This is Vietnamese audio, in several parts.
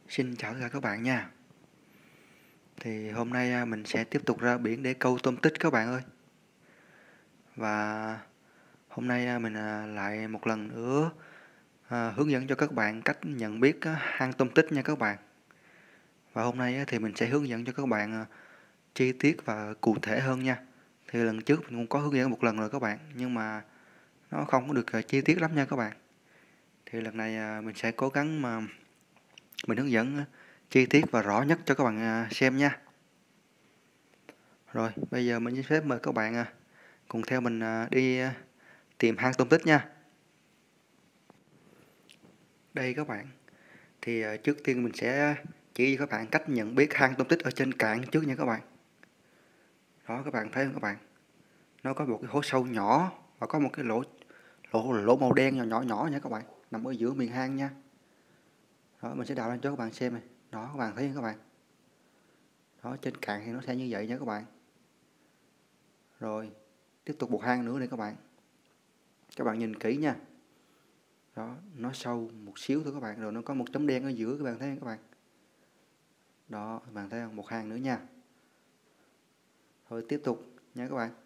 Xin chào tất cả các bạn nha. Thì hôm nay mình sẽ tiếp tục ra biển để câu tôm tích các bạn ơi. Và hôm nay mình lại một lần nữa hướng dẫn cho các bạn cách nhận biết hang tôm tích nha các bạn. Và hôm nay thì mình sẽ hướng dẫn cho các bạn chi tiết và cụ thể hơn nha. Thì lần trước mình cũng có hướng dẫn một lần rồi các bạn, nhưng mà nó không có được chi tiết lắm nha các bạn. Thì lần này mình sẽ cố gắng mà mình hướng dẫn chi tiết và rõ nhất cho các bạn xem nha. Rồi, bây giờ mình xin phép mời các bạn cùng theo mình đi tìm hang tôm tích nha. Đây các bạn, thì trước tiên mình sẽ chỉ cho các bạn cách nhận biết hang tôm tích ở trên cạn trước nha các bạn. Đó, các bạn thấy không các bạn? Nó có một cái hố sâu nhỏ và có một cái lỗ màu đen nhỏ nhỏ nha các bạn, nằm ở giữa miền hang nha. Đó, mình sẽ đào lên cho các bạn xem này. Đó, các bạn thấy không các bạn? Đó, trên cạn thì nó sẽ như vậy nha các bạn. Rồi, tiếp tục một hang nữa này các bạn. Các bạn nhìn kỹ nha. Đó, nó sâu một xíu thôi các bạn, rồi nó có một chấm đen ở giữa, các bạn thấy không các bạn? Đó, các bạn thấy không? Một hang nữa nha. Rồi tiếp tục nha các bạn.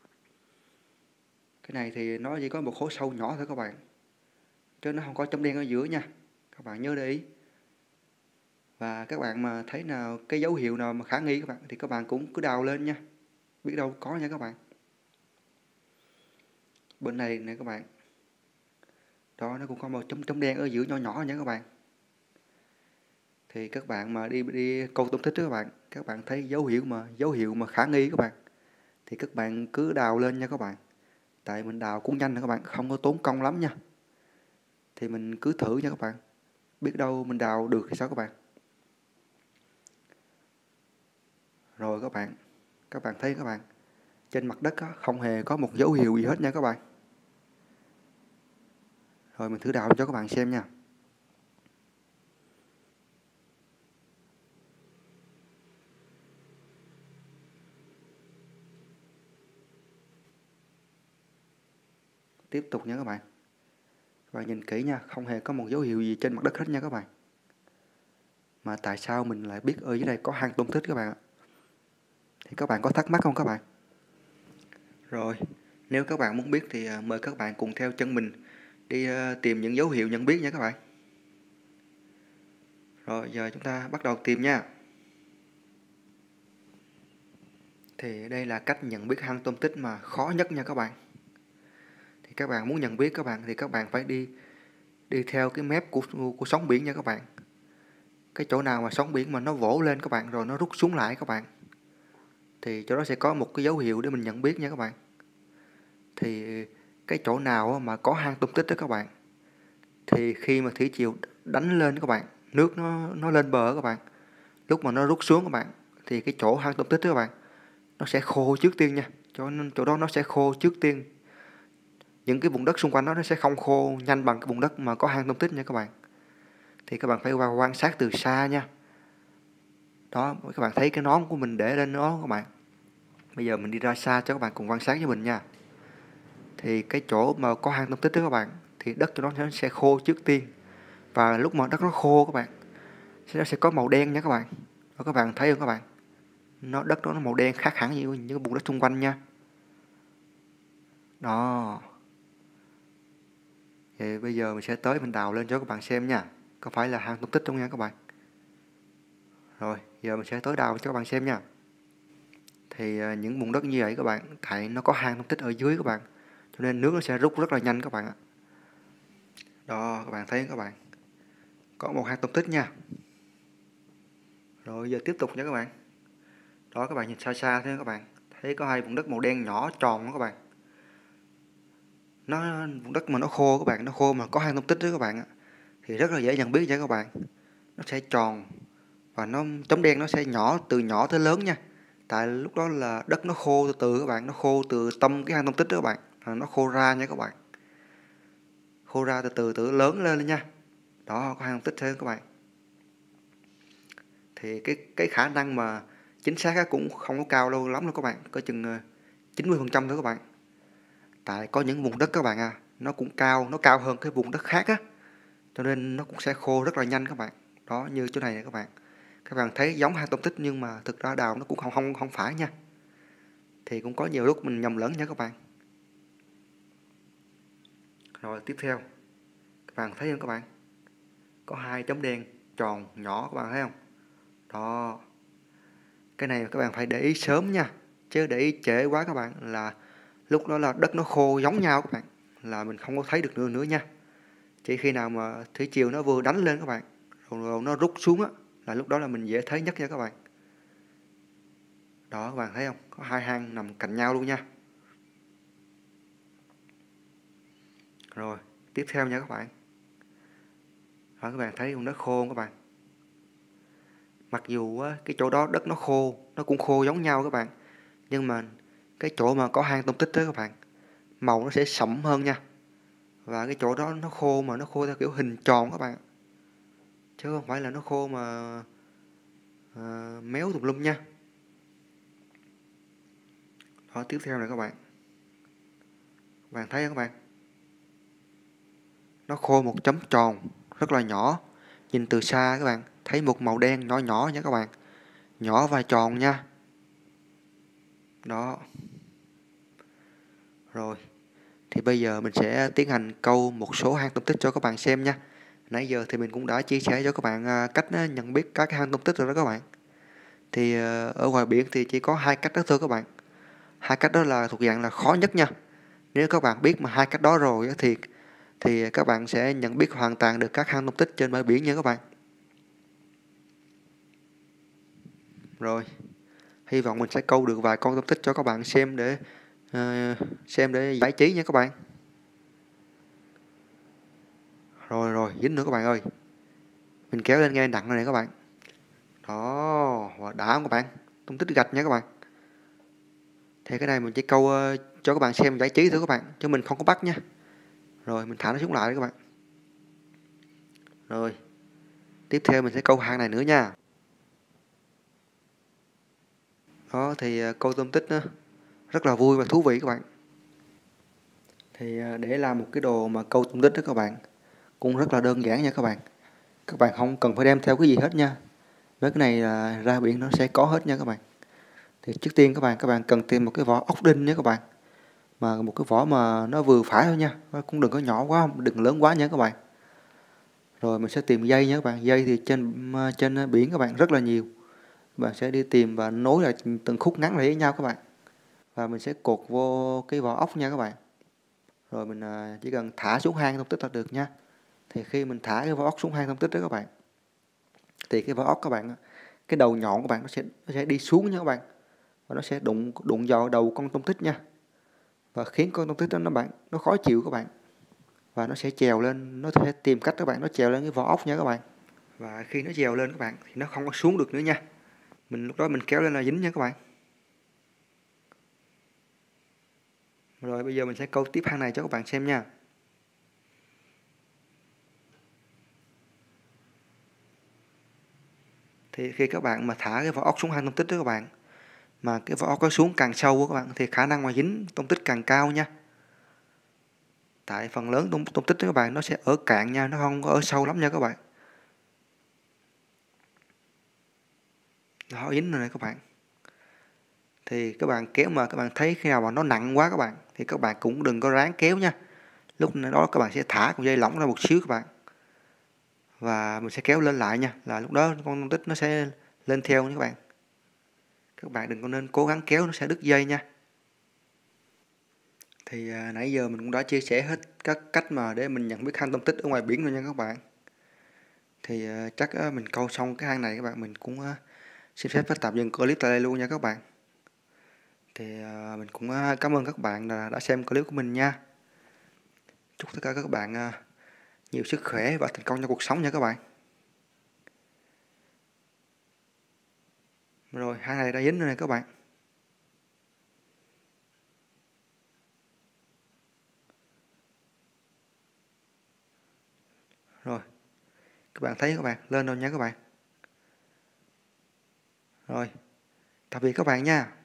Cái này thì nó chỉ có một hố sâu nhỏ thôi các bạn, chứ nó không có chấm đen ở giữa nha. Các bạn nhớ để ý. Và các bạn mà thấy nào cái dấu hiệu nào mà khả nghi các bạn thì các bạn cũng cứ đào lên nha. Biết đâu có nha các bạn. Bên này nè các bạn. Đó, nó cũng có một chấm đen ở giữa nhỏ nhỏ nha các bạn. Thì các bạn mà đi câu tôm tích đó các bạn thấy dấu hiệu mà khả nghi các bạn, thì các bạn cứ đào lên nha các bạn. Tại mình đào cũng nhanh nè các bạn, không có tốn công lắm nha. Thì mình cứ thử nha các bạn. Biết đâu mình đào được thì sao các bạn. Rồi các bạn thấy các bạn, trên mặt đất không hề có một dấu hiệu gì hết nha các bạn. Rồi mình thử đào cho các bạn xem nha. Tiếp tục nha các bạn. Các bạn nhìn kỹ nha, không hề có một dấu hiệu gì trên mặt đất hết nha các bạn. Mà tại sao mình lại biết ở dưới đây có hang tôm tích các bạn ạ? Thì các bạn có thắc mắc không các bạn? Rồi, nếu các bạn muốn biết thì mời các bạn cùng theo chân mình đi tìm những dấu hiệu nhận biết nha các bạn. Rồi giờ chúng ta bắt đầu tìm nha. Thì đây là cách nhận biết hang tôm tích mà khó nhất nha các bạn. Thì các bạn muốn nhận biết thì các bạn phải đi theo cái mép của sóng biển nha các bạn. Cái chỗ nào mà sóng biển mà nó vỗ lên các bạn rồi nó rút xuống lại các bạn, thì chỗ đó sẽ có một cái dấu hiệu để mình nhận biết nha các bạn. Thì cái chỗ nào mà có hang tôm tích đó các bạn, thì khi mà thủy triều đánh lên các bạn, nước nó lên bờ các bạn, lúc mà nó rút xuống các bạn, thì cái chỗ hang tôm tích đó các bạn, nó sẽ khô trước tiên nha. Chỗ đó nó sẽ khô trước tiên. Những cái vùng đất xung quanh nó sẽ không khô nhanh bằng cái vùng đất mà có hang tôm tích nha các bạn. Thì các bạn phải quan sát từ xa nha. Đó, các bạn thấy cái nón của mình để lên nó các bạn. Bây giờ mình đi ra xa cho các bạn cùng quan sát với mình nha. Thì cái chỗ mà có hang tôm tích đó các bạn, thì đất cho nó sẽ khô trước tiên. Và lúc mà đất nó khô các bạn, nó sẽ có màu đen nha các bạn. Đó, các bạn thấy không các bạn? Đất đó nó màu đen khác hẳn với những cái vùng đất xung quanh nha. Đó. Thì bây giờ mình sẽ tới mình đào lên cho các bạn xem nha. Có phải là hang tôm tích không nha các bạn. Rồi, giờ mình sẽ tới đào cho các bạn xem nha. Thì những vùng đất như vậy các bạn, tại nó có hang tôm tích ở dưới các bạn, cho nên nước nó sẽ rút rất là nhanh các bạn ạ. Đó, các bạn thấy các bạn, có một hang tôm tích nha. Rồi giờ tiếp tục nha các bạn. Đó, các bạn nhìn xa xa thấy các bạn, thấy có hai vùng đất màu đen nhỏ tròn đó các bạn. Vùng đất mà nó khô các bạn, nó khô mà có hang tôm tích đó các bạn ạ, thì rất là dễ nhận biết nha các bạn. Nó sẽ tròn và chấm đen nó sẽ từ nhỏ tới lớn nha. Tại lúc đó là đất nó khô từ từ các bạn, nó khô từ tâm cái hang tôm tích đó các bạn, nó khô ra nha các bạn. Khô ra từ từ lớn lên nha. Đó, có hang tôm tích thêm các bạn. Thì cái khả năng mà chính xác cũng không có cao đâu lắm đâu các bạn, có chừng 90% thôi các bạn. Tại có những vùng đất các bạn nó cũng cao, nó cao hơn cái vùng đất khác á, cho nên nó cũng sẽ khô rất là nhanh các bạn. Đó, như chỗ này nè các bạn thấy giống hang tông tích nhưng mà thực ra đào nó cũng không phải nha, thì cũng có nhiều lúc mình nhầm lẫn nha các bạn. Rồi tiếp theo các bạn thấy không các bạn, có hai chấm đen tròn nhỏ, các bạn thấy không? Đó, cái này các bạn phải để ý sớm nha, chứ để ý trễ quá các bạn là lúc đó là đất nó khô giống nhau các bạn, là mình không có thấy được nữa nha. Chỉ khi nào mà thủy triều nó vừa đánh lên các bạn, rồi nó rút xuống á, là lúc đó là mình dễ thấy nhất nha các bạn. Đó, các bạn thấy không, có hai hang nằm cạnh nhau luôn nha. Rồi tiếp theo nha các bạn. Đó, các bạn thấy con đất khô không các bạn? Mặc dù á, cái chỗ đó đất nó khô, nó cũng khô giống nhau các bạn, nhưng mà cái chỗ mà có hang tông tích đó các bạn, màu nó sẽ sẫm hơn nha. Và cái chỗ đó nó khô mà nó khô theo kiểu hình tròn các bạn, chứ không phải là nó khô mà méo tùm lum nha. Đó, tiếp theo này các bạn thấy không các bạn, nó khô một chấm tròn rất là nhỏ, nhìn từ xa các bạn thấy một màu đen nhỏ nhỏ nha các bạn, nhỏ và tròn nha. Đó, rồi thì bây giờ mình sẽ tiến hành câu một số hang tông tích cho các bạn xem nha. Nãy giờ thì mình cũng đã chia sẻ cho các bạn cách nhận biết các hang tông tích rồi đó các bạn. Thì ở ngoài biển thì chỉ có hai cách đó thôi các bạn. Hai cách đó là thuộc dạng là khó nhất nha. Nếu các bạn biết mà hai cách đó rồi thì các bạn sẽ nhận biết hoàn toàn được các hang tông tích trên bãi biển nha các bạn. Rồi, hy vọng mình sẽ câu được vài con tông tích cho các bạn xem để giải trí nha các bạn. Rồi, dính nữa các bạn ơi. Mình kéo lên nghe nặng rồi này các bạn. Đó, và đã không các bạn? Tông tích gạch nha các bạn. Thì cái này mình chỉ câu cho các bạn xem giải trí thôi các bạn, chứ mình không có bắt nha. Rồi mình thả nó xuống lại đấy các bạn. Rồi, tiếp theo mình sẽ câu hang này nữa nha. Đó thì câu tôm tích nó rất là vui và thú vị các bạn. Thì để làm một cái đồ mà câu tôm tích đó các bạn, cũng rất là đơn giản nha các bạn. Các bạn không cần phải đem theo cái gì hết nha. Với cái này là ra biển nó sẽ có hết nha các bạn. Thì trước tiên các bạn cần tìm một cái vỏ ốc đinh nhé các bạn. Mà một cái vỏ mà nó vừa phải thôi nha, cũng đừng có nhỏ quá, đừng lớn quá nha các bạn. Rồi mình sẽ tìm dây nha các bạn. Dây thì trên biển các bạn rất là nhiều. Các bạn sẽ đi tìm và nối lại từng khúc ngắn lại với nhau các bạn. Và mình sẽ cột vô cái vỏ ốc nha các bạn. Rồi mình chỉ cần thả xuống hang tông tích là được nha. Thì khi mình thả cái vỏ ốc xuống hang tông tích đó các bạn, thì cái vỏ ốc các bạn, cái đầu nhọn của bạn nó sẽ đi xuống nha các bạn, và nó sẽ đụng vào đầu con tông tích nha, và khiến con tông tích đó nó khó chịu các bạn, và nó sẽ trèo lên, nó sẽ tìm cách các bạn, nó trèo lên cái vỏ ốc nha các bạn. Và khi nó trèo lên các bạn thì nó không có xuống được nữa nha, lúc đó mình kéo lên là dính nha các bạn. Rồi bây giờ mình sẽ câu tiếp hang này cho các bạn xem nha. Thì khi các bạn mà thả cái vỏ ốc xuống hang tông tích đó các bạn, mà cái vỏ ốc có xuống càng sâu các bạn, thì khả năng mà dính tông tích càng cao nha. Tại phần lớn tông tích đó các bạn, nó sẽ ở cạn nha, nó không có ở sâu lắm nha các bạn. Đó, dính rồi này các bạn. Thì các bạn kéo mà các bạn thấy khi nào mà nó nặng quá các bạn, thì các bạn cũng đừng có ráng kéo nha. Lúc đó các bạn sẽ thả con dây lỏng ra một xíu các bạn, và mình sẽ kéo lên lại nha, là lúc đó con tông tích nó sẽ lên theo nha các bạn. Các bạn đừng có nên cố gắng kéo, nó sẽ đứt dây nha. Thì nãy giờ mình cũng đã chia sẻ hết các cách mà để mình nhận biết hang tông tích ở ngoài biển rồi nha các bạn. Thì chắc mình câu xong cái hang này các bạn, mình cũng xin phép tạm dừng clip tại đây luôn nha các bạn. Thì mình cũng cảm ơn các bạn đã xem clip của mình nha. Chúc tất cả các bạn nhiều sức khỏe và thành công trong cuộc sống nha các bạn. Rồi, hang này đã dính rồi này các bạn. Rồi, các bạn thấy các bạn, lên rồi nha các bạn. Rồi, tạm biệt các bạn nha.